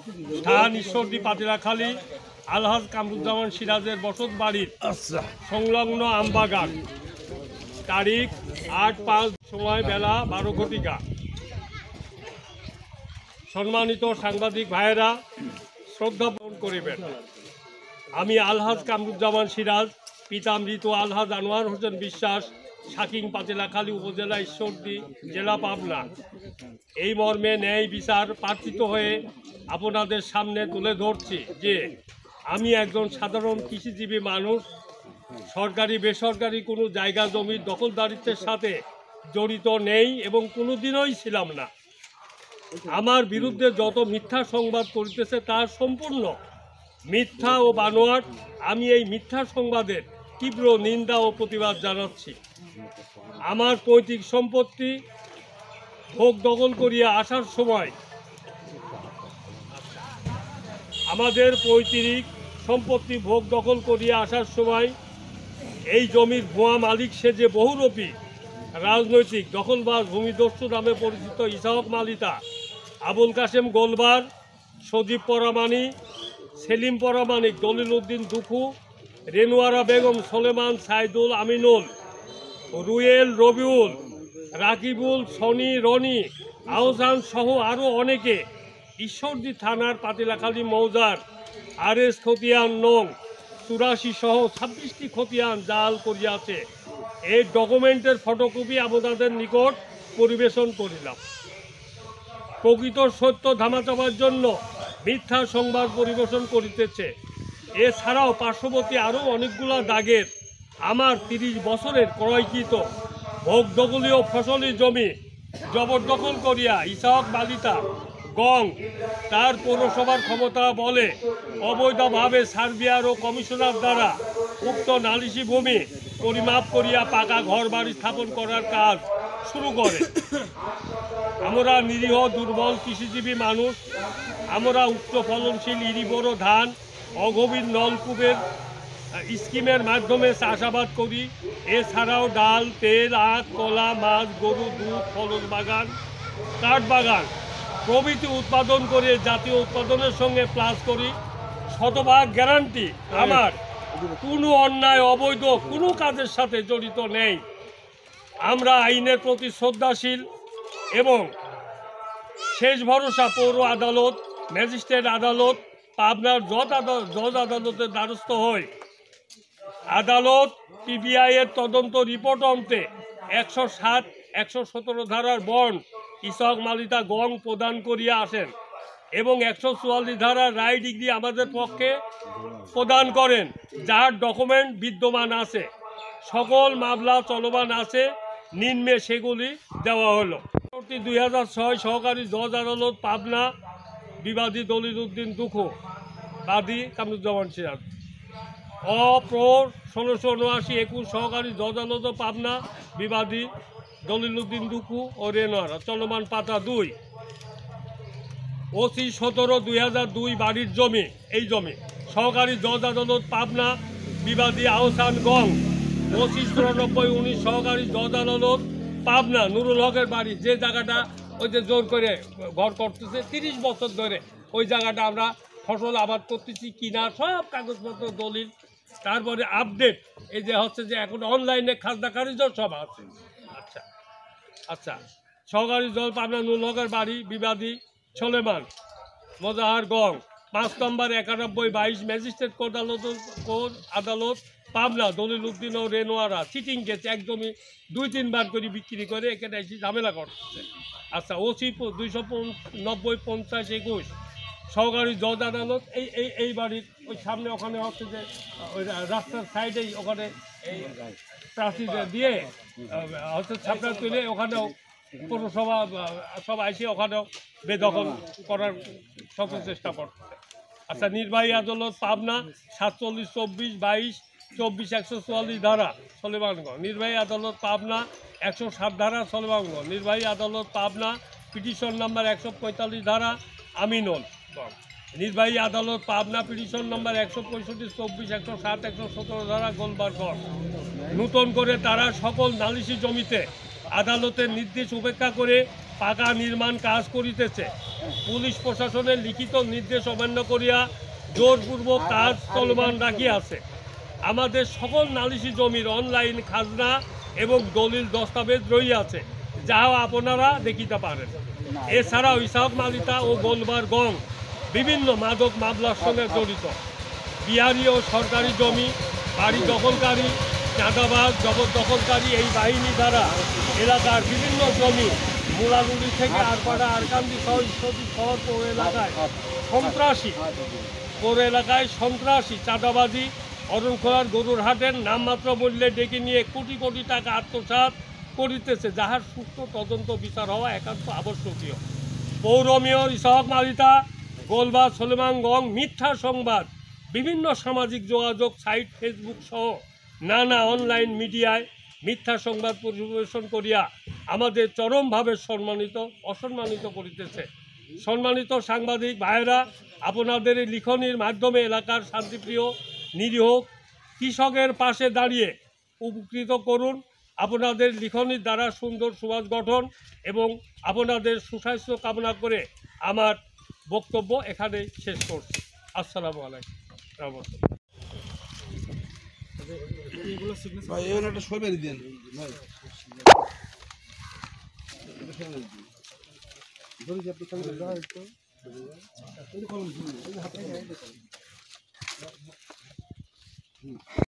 স্থান ঈশ্বরদী পাতিলাখালী আলহাজ কামরুজ্জামান সিরাজের বসত বাড়ির সংলগ্ন আমবাগান। তারিখ ৮/৫, সময় বেলা ১২ ঘটিকা। সম্মানিত সাংবাদিক ভাইয়েরা, শ্রদ্ধা পালন করিবেন। আমি আলহাজ কামরুজ্জামান সিরাজ, পিতা মৃত আলহাজ আনোয়ার হোসেন বিশ্বাস, শাকিং পাতিলাখালী উপজেলা, ঈশ্বরদী জেলা, পাবনা। এই মর্মে ন্যায় বিচার প্রার্থিত হয়ে আপনাদের সামনে তুলে ধরছি যে আমি একজন সাধারণ কৃষিজীবী মানুষ। সরকারি বেসরকারি কোনো জায়গা জমির দখলদারিত্বের সাথে জড়িত নেই এবং কোনো দিনই ছিলাম না। আমার বিরুদ্ধে যত মিথ্যা সংবাদ করিতেছে তা সম্পূর্ণ মিথ্যা ও বানোয়াট। আমি এই মিথ্যা সংবাদের তীব্র নিন্দা ও প্রতিবাদ জানাচ্ছি। আমার পৈতৃক সম্পত্তি ভোগ দখল করিয়া আসার সময় আমাদের পৈতৃক সম্পত্তি ভোগ দখল করিয়া আসার সময় এই জমির ভুয়া মালিক সেজে বহুরূপী রাজনৈতিক দখলবাজ ভূমিদস্যু নামে পরিচিত ইসাহক মালিতা, আবুল কাশেম গোলবার, সজীব পরামানি, সেলিম পরামানিক, দলিল উদ্দিন দুখু, রেনুয়ারা বেগম, সোলেমান, সাইদুল, আমিনুল, রুয়েল, রবিউল, রাকিবুল, সনি, রনি, আহসান সহ আরও অনেকে ঈশ্বরদী থানার পাতিলাখালী মৌজার RS খতিয়ান নং 84 সহ 26টি খতিয়ান জাল করিয়াছে। এই ডকুমেন্টের ফটোকপি আপনাদের নিকট পরিবেশন করিলাম। প্রকৃত সত্য ধামাচাপার জন্য মিথ্যা সংবাদ পরিবেশন করিতেছে। এছাড়াও পার্শ্ববর্তী আরও অনেকগুলো দাগের আমার 30 বছরের ক্রয়কৃত ভোগদখলীয় ফসলি জমি জবরদখল করিয়া ইসাহক মালিতা গং তার পৌরসভার ক্ষমতা বলে অবৈধভাবে সার্বিয়ার ও কমিশনার দ্বারা উক্ত নালিশি ভূমি পরিমাপ করিয়া পাকা ঘর বাড়ি স্থাপন করার কাজ শুরু করে। আমরা নিরীহ দুর্বল কৃষিজীবী মানুষ। আমরা উচ্চ ফলনশীল ইরিবোরো ধান, অগভীর নলকূপের স্কিমের মাধ্যমে চাষাবাদ করি। এছাড়াও ডাল, তেল, আখ, কলা, মাছ, গরু, দুধ, ফলস বাগান, কাঠ বাগান প্রভৃতি উৎপাদন করে জাতীয় উৎপাদনের সঙ্গে প্লাস করি। শতভাগ গ্যারান্টি, আমার কোনো অন্যায় অবৈধ কোনো কাজের সাথে জড়িত নেই। আমরা আইনের প্রতি শ্রদ্ধাশীল এবং শেষ ভরসা পৌর আদালত, ম্যাজিস্ট্রেট আদালত, পাবনার জজ আদালতের দ্বারস্থ হই। আদালত PBI এর তদন্ত রিপোর্ট অন্তে 107, 117 ধারার বন্ড ইসাহক মালিতা গং প্রদান করিয়া আসেন এবং 144 ধারার রায় ডিগ্রি আমাদের পক্ষে প্রদান করেন, যার ডকুমেন্ট বিদ্যমান আছে। সকল মামলা চলমান আছে, নিম্নে সেগুলি দেওয়া হলো। 2006 সহকারী জজ আদালত, পাবনা, বিবাদী দলিল উদ্দিন দুখু, বাদী কামরুজ্জামান সিরাজ। অপ্র 1679-21 সহকারী জজ আদালত, পাবনা, বিবাদী দলিল উদ্দিন দুখু ও রেনোয়ারা, চলমান পাতা 2। OC 17/2002 বাড়ির জমি, এই জমি। সহকারী জজ আদালত, পাবনা, বিবাদী আহসান গং। OC 94/19 সহকারী জজ আদালত, পাবনা, নুরুল হকের বাড়ি। যে জায়গাটা ওই যে জোর করে ঘর করতেছে 30 বছর ধরে, ওই জায়গাটা আমরা ফসল আবাদ করতেছি কিনা সব কাগজপত্র, দলিল, তারপরে আপডেট, এই যে হচ্ছে যে এখন অনলাইনে খাজনা খারিজ সব আছে। আচ্ছা আচ্ছা সহকারী জজ, পাবনা, নুরুল হকের বাড়ি, বিবাদী সোলেমান মোজাহার গং, 5 নম্বর 91/22 ম্যাজিস্ট্রেট কোর্ট আদালত, পাবনা, দলিল উদ্দিন ও রেনোয়ারা। চিটিং কেস, একদমই 2-3 বার করে বিক্রি করে এখানে এসে ঝামেলা করছে। আচ্ছা, OC 290/50-21 সহকারী জজ আদালত, এই বাড়ির ওই সামনে, ওখানে হচ্ছে যে ওই রাস্তার সাইডেই ওখানে এই প্রাচী দিয়ে হচ্ছে ছাপড়া তুলে ওখানেও পৌরসভা সব আইসে ওখানেও বেদখল করার শত চেষ্টা করছে। আচ্ছা, নির্বাহী আদালত, পাবনা, 47/24-22 24-144 ধারা সলেমানগঞ্জ। নির্বাহী আদালত, পাবনা, 107 ধারা সলেমানগঞ্জ। নির্বাহী আদালত, পাবনা, পিটিশন নাম্বার 145 ধারা আমিনুল। নির্বাহী আদালত, পাবনা, পিটিশন নাম্বার 165, 24, 107, 117 ধারা গোলবারগঞ্জ। নতুন করে তারা সকল নালিশি জমিতে আদালতের নির্দেশ উপেক্ষা করে পাকা নির্মাণ কাজ করিতেছে। পুলিশ প্রশাসনের লিখিত নির্দেশ অমান্য করিয়া জোরপূর্বক কাজ চলমান রাখিয়াছে। আমাদের সকল নালিশি জমির অনলাইন খাজনা এবং দলিল দস্তাবেজ রইয়াছে, যাহা আপনারা দেখিতে পারেন। এছাড়াও ইসাহাক মালিতা ও গোলবার গং বিভিন্ন মাদক মামলার সঙ্গে জড়িত। বিহারি ও সরকারি জমি, বাড়ি দখলকারী, চাঁদাবাজ, জবরদখলকারী এই বাহিনী দ্বারা এলাকার বিভিন্ন জমি মুলানুলি থেকে আরপাড়া আরকান্দি সহ ইত্যাদি শহর পৌর এলাকায় সন্ত্রাসী চাঁদাবাজি, অরণখোলার গরুর হাটের নামমাত্র মূল্যে ডেকে নিয়ে কোটি কোটি টাকা আত্মসাৎ করিতেছে, যাহার সুষ্ঠু তদন্ত বিচার হওয়া একান্ত আবশ্যকীয়। পৌর মেয়র ইসাহাক মালিতা, গোলবাজ সলেমান গং মিথ্যা সংবাদ বিভিন্ন সামাজিক যোগাযোগ সাইট ফেসবুক সহ নানা অনলাইন মিডিয়ায় মিথ্যা সংবাদ পরিবেশন করিয়া আমাদের চরমভাবে অসম্মানিত করিতেছে। সম্মানিত সাংবাদিক ভাইয়েরা, আপনাদের এই লিখনির মাধ্যমে এলাকার শান্তিপ্রিয় নিরীহ কৃষকের পাশে দাঁড়িয়ে উপকৃত করুন। আপনাদের লিখনির দ্বারা সুন্দর সমাজ গঠন এবং আপনাদের সুস্বাস্থ্য কামনা করে আমার বক্তব্য এখানেই শেষ করছি। আসসালামু আলাইকুম। ভাই এখানে একটা ছবি দেন ভাই